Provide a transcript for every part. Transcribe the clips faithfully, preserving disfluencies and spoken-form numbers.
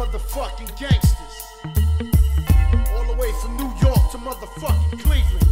motherfucking gangsters. All the way from New York to motherfucking Cleveland.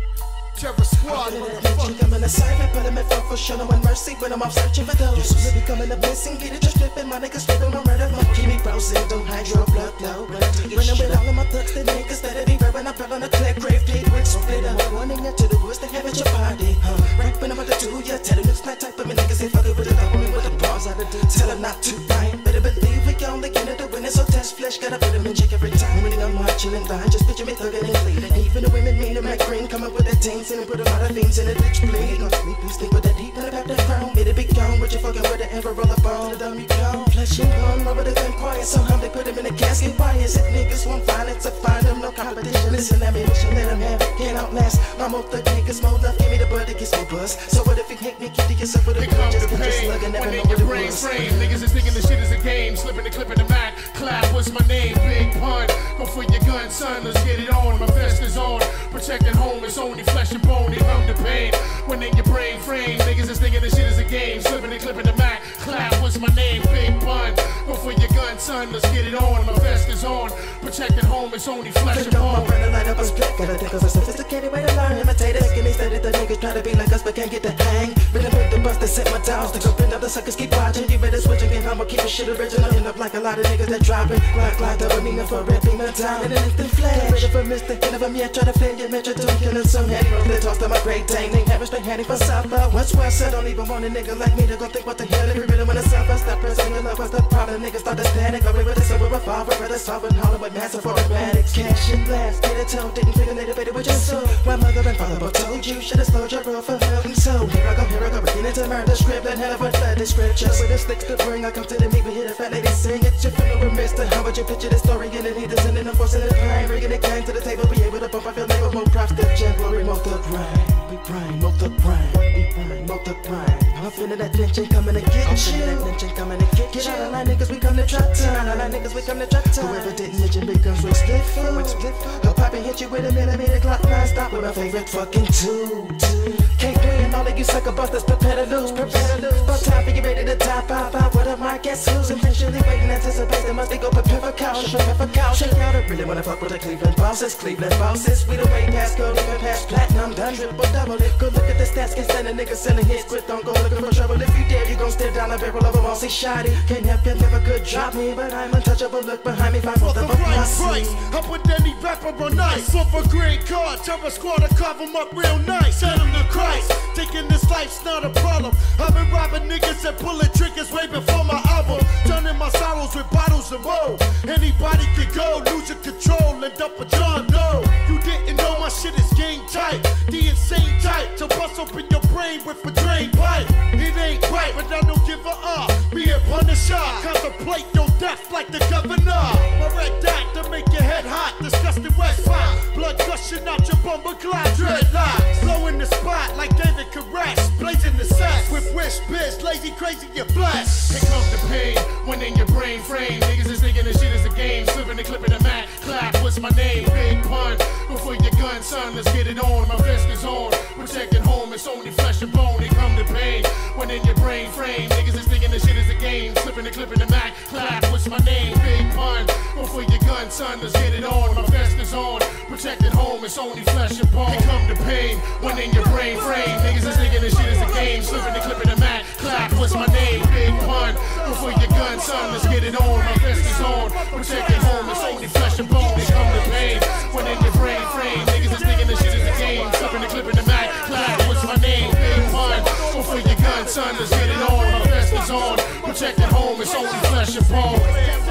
Terror Squad, motherfucker. Coming to serve it, but I'm at for show no one mercy when I'm off searching for those. This is becoming a blessing, get it just flipping, my niggas flipping my murder. Keep me frozen, don't hydro blood low. Running with all of my thugs, the niggas that'll be right when I fell on a clear grave, pig with split up. Running into the woods to have at your party, huh? Right when I'm about to do ya, tell them it's not type of me niggas ain't fucking with it, love me with the bars out of do. Tell them not to buy it, better believe we only get it to win it, so test flesh, gotta put them in check every time. When I'm marching and dying, just picture me thugging and bleeding. Even the women mean to make green, come up with that team. And put a lot of things in a ditch bleed. Don't sleep, you sleep with that heat, but about that crown. It'll be gone, but you fucking with the ever roll up on the dummy gone. Flesh and bone, rubber the gun quiet. Somehow they put him in a casket. Why is it niggas want violence to find them? No competition, listen at me, mission, let them have it. Can't outlast my mouth, the niggas mold up. Give me the bud that gets me buzz. So what if you hate me, keep to yourself with a gun? Just get your slug and never know what it was. Niggas is thinking the shit is a game. Slipping the clip in the Mac. Clap, what's my name? Big pun. Go for your gun, son, let's get it on. My vest is on. Protecting home, it's only flesh and bone. They come to pain when in your brain frame. Niggas is thinking this shit is a game. Slipping and clipping the Mac. Clap, what's my name? Big pun. Go for your gun, son, let's get it on. My vest is on. Protecting home, it's only flesh and bone. My brother light up a split. Gotta think of a sophisticated way to learn. Imitators. Making they study the niggas try to be like us but can't get the hang. Rhythm with the bust that set my dials. The good up the suckers keep watching. You better switch again. I'ma keep the shit original. End up like a lot of niggas that drop it. Glide, glide, double meaning for rapping my time. In an instant flash. Ready for Mister Hit of him yet. Try to flame your metro to killing some head. They tossed to my great dane. They have a straight handy for South Park. What's west? I don't even want a nigga like me to go think what the hell. Every rhythm in the South, I stop pressing your love. What's the problem? Niggas start to panic. Away with the silver revolver. Brother solving Hollywood massive automatics. Cash and blast. Get a toe. Didn't figure they debated with your soul. My mother and father both told you. Should've slowed your roll for help. So here I go, here I go. Beginning to murder script. And hell of a flood. This scripture with the sticks to bring. I come to the meet. We hear the fat lady sing it. You feel a mister. How would you picture the story? And it either sending them forcing the pain. Bringing the gang to the table. Be able to bump. I feel labor. More props to Jen. Glory. More the grind. We grind. More the grind. We grind. More the grind. I'm feeling that tension coming to get I'm you. I'm feeling that tension coming to get you. Get out of line, niggas, we come to try time. Out of line, niggas, we come to try time. Whoever didn't mention becomes with split food. I'll pop and hit you with a millimeter clock non-stop with my favorite fucking two. Can't play and all of you sucker busters prepare to lose. Prepare to lose. About time for you ready to top five five. What up, my guess who's impatiently waiting, anticipating. Must they go prepare for couch, prepare for couch. Check out it, really wanna fuck with the Cleveland bosses. Cleveland bosses, we the way past gold, even past platinum. Done triple double it. Go look at the stats, can't stand a nigga selling hits. Quit, don't go looking for trouble. If you dare, you gon' stare down a barrel of them all. Say shoddy, can't help you, never could drop me, but I'm untouchable. Look behind me, find for the the right price. I put any rapper on ice. For a green card, Terror Squad to carve them up real nice. Send them to Christ. Taking this life's not a problem. I've been robbing niggas and pulling triggers way before my album. Turning my sorrows with bottles of woe. Anybody can go, lose your control, end up a John Doe. You didn't know my shit is game tight. The insane type to bust open your brain with a drain pipe. It ain't right, but I don't give a up. Be a punisher, contemplate your death like the governor. My red dot to make your head hot. Disgusting West Side, blood gushing out your bumper clad dreadlocks. Blow in the spot like David Koresh, blazing the set with wish, biz, lazy, crazy, you're blessed. Here comes the pain when in your brain frame. Niggas is thinking this shit is a game. Slipping and clipping the Mac. Clap, what's my name? Big pun. Go for your gun, son, let's get it on. My vest is on. Protecting home, it's only flesh and bone. Here come the pain when in your brain frame. Niggas is thinking this shit is a game. Slipping and clipping the Mac. Clap, what's my name? Big pun. Go for your gun, son, let's get it on. My vest is on. Protecting home, it's only flesh and bone. Here come the pain when in your brain frame. Niggas is thinking this shit is a game. Slipping and clipping the Mac. Clap, what's my name? Big pun. Go for your gun, son, let's get it on. My vest is on. Protecting home, it's only flesh and bone. Here come the pain when in your brain frame. Niggas is thinking this shit is a game. Slipping and clipping the Mac. Clap, what's my name? Big pun. Go for your gun, son, let's get it on. My vest is on. Protecting home, it's only flesh and bone.